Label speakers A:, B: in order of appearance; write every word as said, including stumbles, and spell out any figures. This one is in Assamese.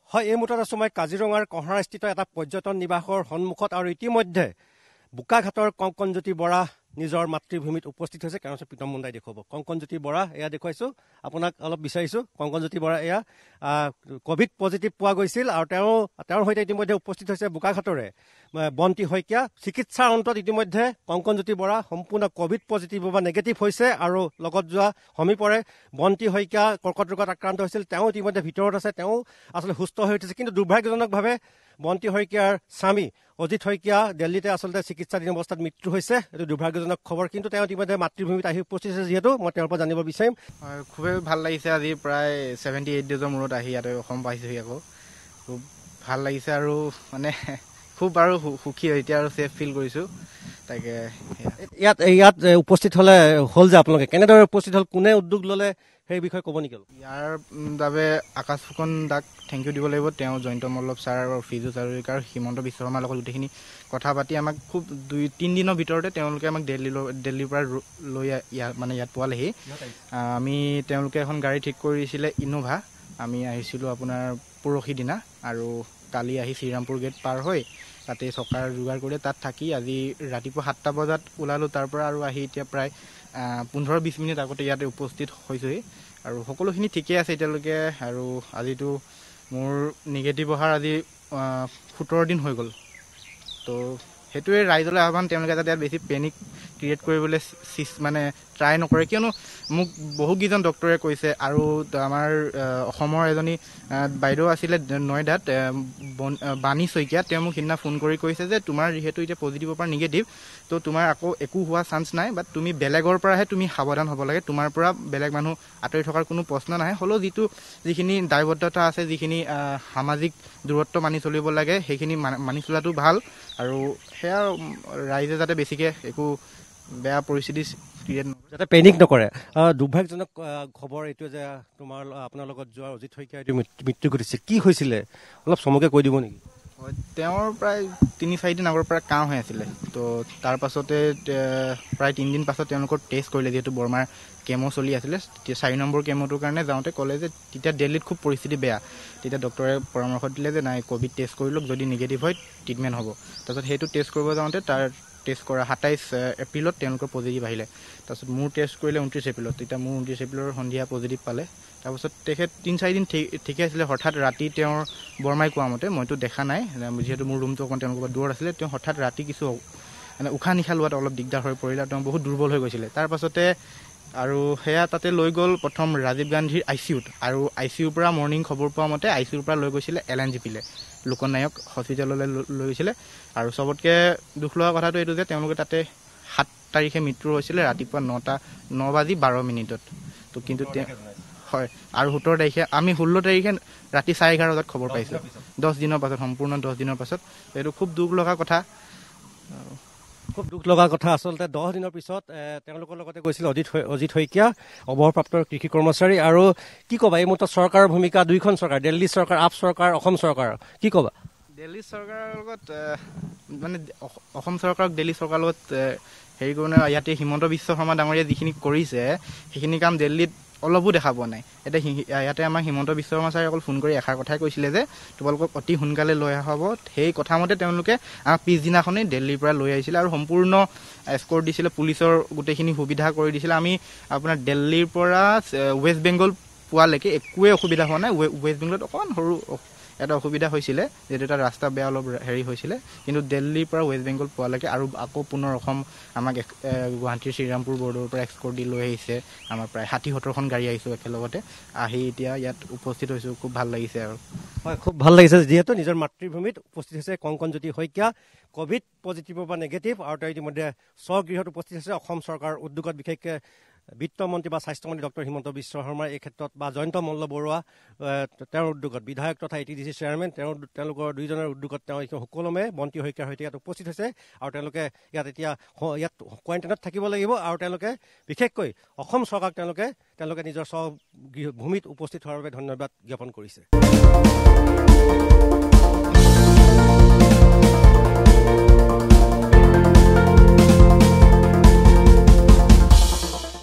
A: হয়, এই মুহূৰ্তত আছোঁ মই কাজিৰঙাৰ কঁহৰাস্থিত এটা পৰ্যটন নিবাসৰ সন্মুখত আৰু ইতিমধ্যে বোকাঘাটৰ কংকনজ্যোতি বৰা নিজৰ মাতৃভূমিত উপস্থিত হৈছে। কাৰণ প্ৰীতম মুণ্ডাই দেখুৱাব কংকনজ্যোতি বৰা। এয়া দেখুৱাইছোঁ আপোনাক, অলপ বিচাৰিছোঁ। কংকনজ্যোতি বৰা এয়া কভিড পজিটিভ পোৱা গৈছিল আৰু তেওঁ তেওঁৰ সৈতে ইতিমধ্যে উপস্থিত হৈছে বোকাঘাটৰে বন্তি শইকীয়া। চিকিৎসাৰ অন্তত ইতিমধ্যে কংকনজ্যোতি বৰা সম্পূৰ্ণ কভিড পজিটিভ বা নেগেটিভ হৈছে আৰু লগত যোৱা সমীপৰে বন্তি শইকীয়া কৰ্কট ৰোগত আক্ৰান্ত হৈছিল, তেওঁ ইতিমধ্যে ভিতৰত আছে, তেওঁ আচলতে সুস্থ হৈ উঠিছে। কিন্তু দুৰ্ভাগ্যজনকভাৱে বন্তি শইকীয়াৰ স্বামী অজিত শইকীয়া দিল্লীতে আচলতে চিকিৎসাধীন অৱস্থাত মৃত্যু হৈছে। এইটো দুৰ্ভাগ্যজনক খবৰ। কিন্তু তেওঁ ইতিমধ্যে মাতৃভূমিত আহি উপস্থিত হৈছে, যিহেতু মই তেওঁৰ পৰা জানিব বিচাৰিম।
B: খুবেই ভাল লাগিছে, আজি প্ৰায় ছেভেণ্টি এইট ডেজৰ মূৰত আহি ইয়াতে অসম পাইছোহি। আকৌ খুব ভাল লাগিছে আৰু মানে খুব আৰু সুখী এতিয়া আৰু ছেফ ফিল কৰিছোঁ। তাকে
A: ইয়াত ইয়াত উপস্থিত হ'লে হ'ল যে আপোনালোকে কেনেদৰে উপস্থিত হ'ল, কোনে উদ্যোগ ল'লে, সেই বিষয়ে ক'ব নেকি?
B: ইয়াৰ বাবে আকাশ ফুকন দাক থেংক ইউ দিব লাগিব। তেওঁ জয়ন্ত মল্লভ ছাৰ আৰু ফিজু হাজৰিকা আৰু হিমন্ত বিশ্ব শৰ্মাৰ লগত গোটেইখিনি কথা পাতি আমাক খুব দুই তিনিদিনৰ ভিতৰতে তেওঁলোকে আমাক দিল্লীলৈ দিল্লীৰ পৰা লৈ ইয়াত মানে ইয়াত পোৱালেহি। আমি তেওঁলোকে এখন গাড়ী ঠিক কৰি দিছিলে, ইন'ভা। আমি আহিছিলোঁ আপোনাৰ পৰহি দিনা আৰু কালি আহি শ্ৰীৰামপুৰ গেট পাৰ হৈ তাতে চকাৰ যোগাৰ কৰি তাত থাকি আজি ৰাতিপুৱা সাতটা বজাত ওলালোঁ তাৰ পৰা আৰু আহি এতিয়া প্ৰায় পোন্ধৰ বিছ মিনিট আগতে ইয়াতে উপস্থিত হৈছোঁহি আৰু সকলোখিনি ঠিকেই আছে এতিয়ালৈকে। আৰু আজিতো মোৰ নিগেটিভ অহাৰ আজি সোতৰ দিন হৈ গ'ল। তো সেইটোৱে ৰাইজলৈ আহ্বান, তেওঁলোকে যাতে ইয়াত বেছি পেনিক ক্ৰিয়েট কৰিবলৈ মানে ট্ৰাই নকৰে, কিয়নো মোক বহুকেইজন ডক্টৰে কৈছে আৰু আমাৰ অসমৰ এজনী বাইদেউ আছিলে নয়দাত, বাণী শইকীয়া, তেওঁ মোক সিদিনা ফোন কৰি কৈছে যে তোমাৰ যিহেতু এতিয়া পজিটিভৰ পৰা নিগেটিভ, তো তোমাৰ আকৌ একো হোৱা চান্স নাই, বাট তুমি বেলেগৰ পৰাহে তুমি সাৱধান হ'ব লাগে, তোমাৰ পৰা বেলেগ মানুহ আঁতৰি থকাৰ কোনো প্ৰশ্ন নাহে। হ'লেও যিটো যিখিনি দায়বদ্ধতা আছে, যিখিনি সামাজিক দূৰত্ব মানি চলিব লাগে, সেইখিনি মানি চলাটো ভাল। আৰু সেয়া ৰাইজে যাতে বেছিকৈ একো বেয়া পৰিস্থিতি ক্ৰিয়েট নকৰে,
A: যাতে পেনিক নকৰে। দুৰ্ভাগ্যজনক খবৰ এইটো যে তোমাৰ আপোনাৰ লগত যোৱা অজিত শইকীয়া এইটো মৃত্যু ঘটিছে। কি হৈছিলে অলপ চমুকৈ কৈ দিব নেকি?
B: হয়, তেওঁৰ প্ৰায় তিনি চাৰিদিন আগৰ পৰা কাহ হৈ আছিলে। তো তাৰ পাছতে প্ৰায় তিনিদিন পাছত তেওঁলোকৰ টেষ্ট কৰিলে, যিহেতু বৰমাৰ কেমো চলি আছিলে। চাৰি নম্বৰ কেমোটোৰ কাৰণে যাওঁতে ক'লে যে তেতিয়া দিল্লীত খুব পৰিস্থিতি বেয়া। তেতিয়া ডক্টৰে পৰামৰ্শ দিলে যে নাই, ক'ভিড টেষ্ট কৰি লওক, যদি নিগেটিভ হয় ট্ৰিটমেণ্ট হ'ব। তাৰপিছত সেইটো টেষ্ট কৰিব যাওঁতে তাৰ টেষ্ট কৰা সাতাইছ এপ্ৰিলত তেওঁলোকৰ পজিটিভ আহিলে। তাৰপিছত মোৰ টেষ্ট কৰিলে ঊনত্ৰিছ এপ্ৰিলত, তেতিয়া মোৰ ঊনত্ৰিছ এপ্ৰিলৰ সন্ধিয়া পজিটিভ পালে। তাৰপিছত তেখেত তিনি চাৰিদিন ঠিকে আছিলে। হঠাৎ ৰাতি তেওঁৰ বৰমাই কোৱা মতে, মইতো দেখা নাই যিহেতু মোৰ ৰুমটো অকণ তেওঁলোকৰ পৰা দূৰত আছিলে, তেওঁ হঠাৎ ৰাতি কিছু মানে উশাহ নিশাহ লোৱাত অলপ দিগদাৰ হৈ পৰিলে, তেওঁ বহুত দুৰ্বল হৈ গৈছিলে। তাৰপাছতে আৰু সেয়া তাতে লৈ গ'ল প্ৰথম ৰাজীৱ গান্ধীৰ আই চি ইউত, আৰু আই চি ইউৰ পৰা মৰ্ণিং খবৰ পোৱা মতে আই চি ইউৰ পৰা লৈ গৈছিলে এল এন জি পিলে, লোকনায়ক হস্পিটেললৈ লৈ গৈছিলে। আৰু চবতকৈ দুখ লগা কথাটো এইটো যে তেওঁলোকে তাতে সাত তাৰিখে মৃত্যু হৈছিলে ৰাতিপুৱা নটা ন বাজি বাৰ মিনিটত। তো কিন্তু তেওঁ হয়, আৰু সোতৰ তাৰিখে আমি ষোল্ল তাৰিখে ৰাতি চাৰে এঘাৰ বজাত খবৰ পাইছোঁ, দহ দিনৰ পাছত, সম্পূৰ্ণ দহ দিনৰ পাছত। এইটো খুব দুখ লগা কথা,
A: খুব দুখ লগা কথা। আচলতে দহ দিনৰ পিছত তেওঁলোকৰ লগতে গৈছিল অজিত অজিত শইকীয়া, অৱসৰপ্ৰাপ্ত কৃষি কৰ্মচাৰী। আৰু কি ক'বা এই মুহূৰ্তত চৰকাৰৰ ভূমিকা, দুইখন চৰকাৰ, দিল্লী চৰকাৰ, আপ চৰকাৰ, অসম চৰকাৰ, কি ক'বা?
B: দিল্লী চৰকাৰৰ লগত মানে অসম চৰকাৰক দিল্লী চৰকাৰৰ লগত হেৰি কৰোঁ, ইয়াতে হিমন্ত বিশ্ব শৰ্মা ডাঙৰীয়াই যিখিনি কৰিছে সেইখিনি কাম দিল্লীত অলপো দেখা পোৱা নাই। এতিয়া ইয়াতে আমাক হিমন্ত বিশ্ব শৰ্মা ছাৰে অকল ফোন কৰি এষাৰ কথাই কৈছিলে যে তোমালোকক অতি সোনকালে লৈ অহা হ'ব। সেই কথামতে তেওঁলোকে আমাক পিছদিনাখনেই দিল্লীৰ পৰা লৈ আহিছিলে আৰু সম্পূৰ্ণ এস্কৰ্ট দিছিলে, পুলিচৰ গোটেইখিনি সুবিধা কৰি দিছিলে। আমি আপোনাৰ দিল্লীৰ পৰা ৱেষ্ট বেংগল পোৱালৈকে একোৱেই অসুবিধা হোৱা নাই। ৱেষ্ট বেংগলত অকণমান সৰু এটা অসুবিধা হৈছিলে, যিহেতু এটা ৰাস্তা বেয়া অলপ হেৰি হৈছিলে, কিন্তু দিল্লীৰ পৰা ৱেষ্ট বেংগল পোৱালৈকে আৰু আকৌ পুনৰ অসম আমাক গুৱাহাটীৰ শ্ৰীৰামপুৰ বৰ্ডৰ পৰা এক্সকৰ্ট দি লৈ আহিছে। আমাৰ প্ৰায় ষাঠি সত্তৰখন গাড়ী আহিছোঁ একেলগতে, আহি এতিয়া ইয়াত উপস্থিত হৈছোঁ। খুব ভাল লাগিছে আৰু
A: হয়, খুব ভাল লাগিছে, যিহেতু নিজৰ মাতৃভূমিত উপস্থিত হৈছে কংকনজ্যোতি শইকীয়া, কভিড পজিটিভৰ পৰা নেগেটিভ, আৰু তেওঁ ইতিমধ্যে স্বগৃহত উপস্থিত হৈছে। অসম চৰকাৰৰ উদ্যোগত বিশেষকৈ বিত্তমন্ত্ৰী বা স্বাস্থ্যমন্ত্ৰী ডক্টৰ হিমন্ত বিশ্ব শৰ্মাৰ এই ক্ষেত্ৰত, বা জয়ন্ত মল্ল বৰুৱা তেওঁৰ উদ্যোগত, বিধায়ক তথা A T D C chairman, তেওঁ তেওঁলোকৰ দুইজনৰ উদ্যোগত তেওঁ সুকলমে বন্তি শইকীয়াৰ সৈতে ইয়াত উপস্থিত হৈছে। আৰু তেওঁলোকে ইয়াত এতিয়া ইয়াত কোৱাৰেণ্টাইনত থাকিব লাগিব। আৰু তেওঁলোকে বিশেষকৈ অসম চৰকাৰক তেওঁলোকে তেওঁলোকে নিজৰ স্বগৃহ ভূমিত উপস্থিত হোৱাৰ বাবে ধন্যবাদ জ্ঞাপন কৰিছে।